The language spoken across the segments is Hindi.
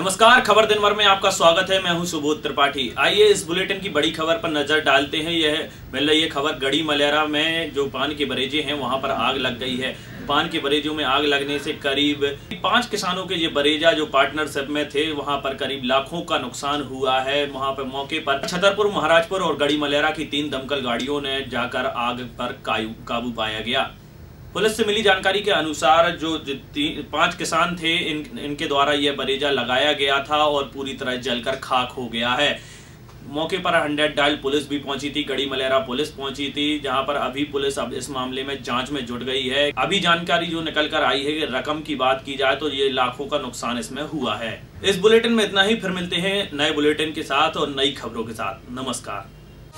नमस्कार, खबर दिन भर में आपका स्वागत है। मैं हूं सुबोध त्रिपाठी। आइए इस बुलेटिन की बड़ी खबर पर नजर डालते हैं। यह मिल रही है खबर गढ़ी मलेरा में जो पान के बरेजे हैं वहां पर आग लग गई है। पान के बरेजों में आग लगने से करीब 5 किसानों के ये बरेजा जो पार्टनरशिप में थे वहां पर करीब लाखों का नुकसान हुआ है। वहां पर मौके पर छतरपुर, महाराजपुर और गढ़ी मलेरा की 3 दमकल गाड़ियों ने जाकर आग पर काबू पाया गया। पुलिस से मिली जानकारी के अनुसार जो 5 किसान थे इनके द्वारा यह बरेजा लगाया गया था और पूरी तरह जलकर खाक हो गया है। मौके पर 100 डायल पुलिस भी पहुंची थी, गढ़ी मलेरा पुलिस पहुंची थी, जहां पर अभी पुलिस अब इस मामले में जांच में जुट गई है। अभी जानकारी जो निकल कर आई है कि रकम की बात की जाए तो ये लाखों का नुकसान इसमें हुआ है। इस बुलेटिन में इतना ही। फिर मिलते हैं नए बुलेटिन के साथ और नई खबरों के साथ। नमस्कार।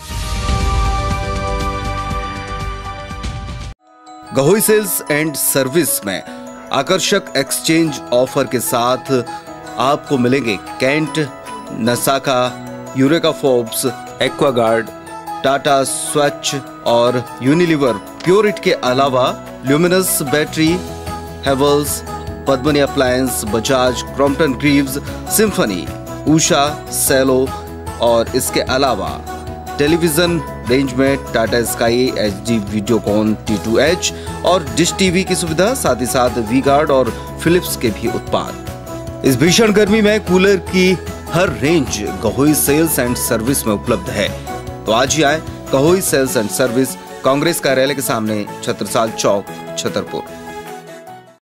गहोई सेल्स एंड सर्विस में आकर्षक एक्सचेंज ऑफर के साथ आपको मिलेंगे Kent, Nasaka, Eureka Forbes, Aquaguard, Tata Swach और यूनिलीवर प्योरिट के अलावा Luminous battery, Havells, Padmini appliance, Bajaj, Crompton Greaves, Symphony, Usha, Cello और इसके अलावा टेलीविजन रेंज में Tata sky HD Videocon T2H और डिश टीवी की सुविधा, साथ ही साथ वी गार्ड और फिलिप्स के भी उत्पाद। इस भीषण गर्मी में कूलर की हर range Gahoi sales and service में उपलब्ध है। तो आज ही आए Gahoi sales and service, Congress कार्यालय के सामने, छत्रसाल चौक, छतरपुर।